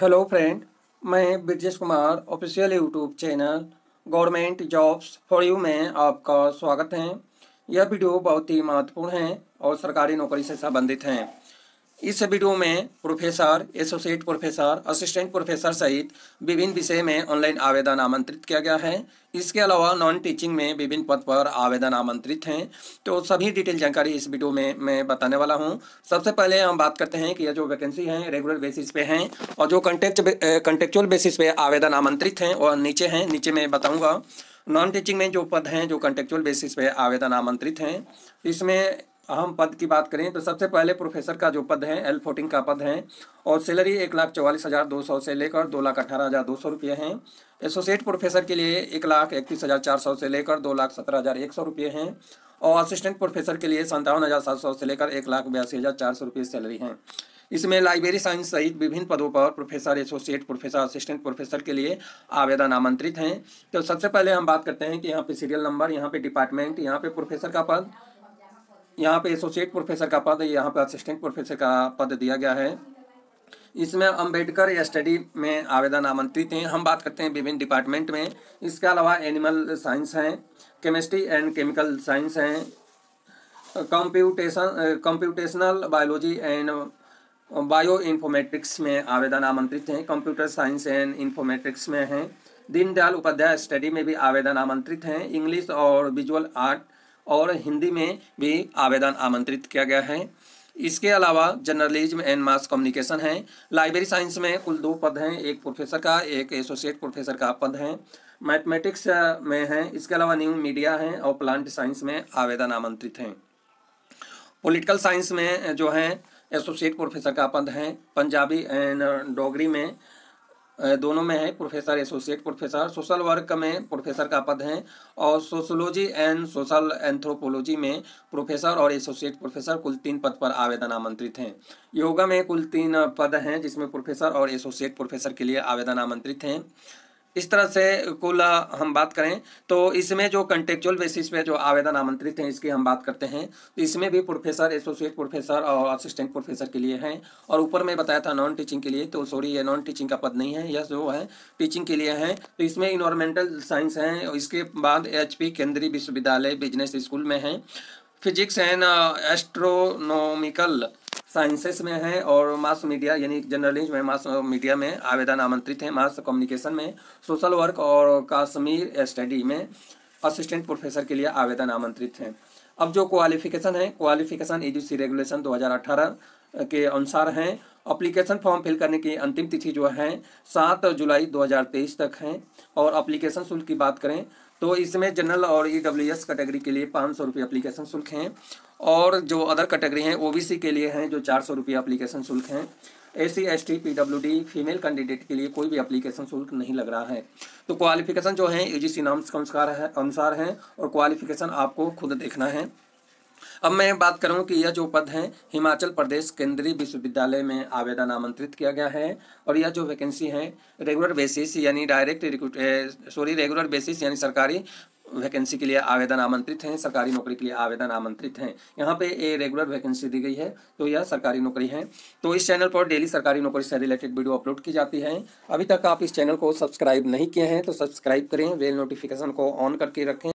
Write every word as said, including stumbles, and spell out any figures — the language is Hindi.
हेलो फ्रेंड, मैं Brajesh Kumar official YouTube channel government jobs for you में आपका स्वागत है। यह वीडियो बहुत ही महत्वपूर्ण है और सरकारी नौकरी से संबंधित है। इस वीडियो में professor, associate professor, assistant professor सहित विभिन्न विषय में ऑनलाइन आवेदन आमंत्रित किया गया है। इसके अलावा नॉन टीचिंग में विभिन्न पद पर आवेदन आमंत्रित हैं। तो सभी डिटेल जानकारी इस वीडियो में मैं बताने वाला हूं। सबसे पहले हम बात करते हैं कि यह जो वैकेंसी है रेगुलर बेसिस पे हैं और जो कंटेक्ट कंटेक्चुअल बेसिस पे आवेदन आमंत्रित हैं और नीचे हैं, नीचे मैं बताऊँगा। नॉन टीचिंग में जो पद हैं जो कंटेक्चुअल बेसिस पे आवेदन आमंत्रित हैं, इसमें अहम पद की बात करें तो सबसे पहले प्रोफेसर का जो पद है एल फोर्टीन का पद है और सैलरी एक लाख चौवालीस हज़ार दो सौ से लेकर दो लाख अठारह हज़ार दो सौ रुपये हैं। एसोसिएट प्रोफेसर के लिए एक लाख इकतीस हज़ार चार सौ से लेकर दो लाख सत्रह हज़ार एक सौ रुपये हैं और असिस्टेंट प्रोफेसर के लिए संतावन हज़ार सात सौ से लेकर एक लाख बयासी हज़ार चार सौ रुपये सैलरी हैं। इसमें लाइब्रेरी साइंस सहित विभिन्न पदों पर professor, associate professor, assistant professor के लिए आवेदन आमंत्रित हैं। तो सबसे पहले हम बात करते हैं कि यहाँ पे सीरियल नंबर, यहाँ पे डिपार्टमेंट, यहाँ पे प्रोफेसर का पद, यहाँ पे एसोसिएट प्रोफेसर का पद, यहाँ पे असिस्टेंट प्रोफेसर का पद दिया गया है। इसमें अंबेडकर स्टडी में आवेदन आमंत्रित हैं। हम बात करते हैं विभिन्न डिपार्टमेंट में। इसके अलावा एनिमल साइंस हैं, केमिस्ट्री एंड केमिकल साइंस हैं, computation computational biology and bioinformatics में आवेदन आमंत्रित हैं। कंप्यूटर साइंस एंड इन्फॉर्मेटिक्स में हैं। दीनदयाल उपाध्याय स्टडी में भी आवेदन आमंत्रित हैं। इंग्लिश और विजुअल आर्ट और हिंदी में भी आवेदन आमंत्रित किया गया है। इसके अलावा जर्नलिज्म एंड मास कम्युनिकेशन है। लाइब्रेरी साइंस में कुल दो पद हैं, एक प्रोफेसर का, एक एसोसिएट प्रोफेसर का पद है। मैथमेटिक्स में है। इसके अलावा न्यू मीडिया है और प्लांट साइंस में आवेदन आमंत्रित हैं। पॉलिटिकल साइंस में जो है एसोसिएट प्रोफेसर का पद है। पंजाबी एंड डोगरी में दोनों में है professor, associate professor. Social work में प्रोफेसर का पद है और सोशोलॉजी एंड सोशल एंथ्रोपोलॉजी में प्रोफेसर और एसोसिएट प्रोफेसर, कुल तीन पद पर आवेदन आमंत्रित हैं। योगा में कुल तीन पद हैं जिसमें प्रोफेसर और एसोसिएट प्रोफेसर के लिए आवेदन आमंत्रित हैं। इस तरह से कुल हम बात करें तो इसमें जो कंटेक्चुअल बेसिस पे जो आवेदन आमंत्रित हैं इसकी हम बात करते हैं तो इसमें भी प्रोफेसर, एसोसिएट प्रोफेसर और असिस्टेंट प्रोफेसर के लिए हैं। और ऊपर में बताया था नॉन टीचिंग के लिए, तो सॉरी ये नॉन टीचिंग का पद नहीं है, यह जो है टीचिंग के लिए है। तो इसमें इन्वायरमेंटल साइंस है। इसके बाद एच पी केंद्रीय विश्वविद्यालय बिजनेस स्कूल में है। फिजिक्स एंड एस्ट्रोनॉमिकल साइंसेस में है और मास मीडिया यानी जर्नलिज्म में, मास मीडिया में आवेदन आमंत्रित हैं। मास कम्युनिकेशन में, सोशल वर्क और कश्मीर स्टडी में असिस्टेंट प्रोफेसर के लिए आवेदन आमंत्रित हैं। अब जो क्वालिफिकेशन है, क्वालिफिकेशन यूजीसी रेगुलेशन दो हज़ार अठारह के अनुसार हैं। अप्लीकेशन फॉर्म फिल करने की अंतिम तिथि जो है सात जुलाई दो हज़ार तेईस तक है। और अप्लीकेशन शुल्क की बात करें तो इसमें जनरल और ईडब्ल्यूएस कैटेगरी के लिए पाँच सौ रुपये अप्लीकेशन शुल्क हैं और जो अदर कैटेगरी हैं ओबीसी के लिए हैं जो चार सौ रुपये अप्लीकेशन शुल्क हैं। SC, ST, PWD female candidate के लिए कोई भी अप्लीकेशन शुल्क नहीं लग रहा है। तो क्वालिफिकेशन जो है यूजीसी नॉर्म्स के अनुसार है अनुसार है और क्वालिफिकेशन आपको खुद देखना है। अब मैं बात करूं कि यह जो पद है हिमाचल प्रदेश केंद्रीय विश्वविद्यालय में आवेदन आमंत्रित किया गया है और यह जो वैकेंसी है रेगुलर बेसिस यानी direct recruit sorry regular basis यानी सरकारी वैकेंसी के लिए आवेदन आमंत्रित हैं, सरकारी नौकरी के लिए आवेदन आमंत्रित हैं। यहाँ पे ए रेगुलर वैकेंसी दी गई है तो यह सरकारी नौकरी है। तो इस चैनल पर डेली सरकारी नौकरी से रिलेटेड वीडियो अपलोड की जाती है। अभी तक आप इस चैनल को सब्सक्राइब नहीं किए हैं तो सब्सक्राइब करें, बेल नोटिफिकेशन को ऑन करके रखें।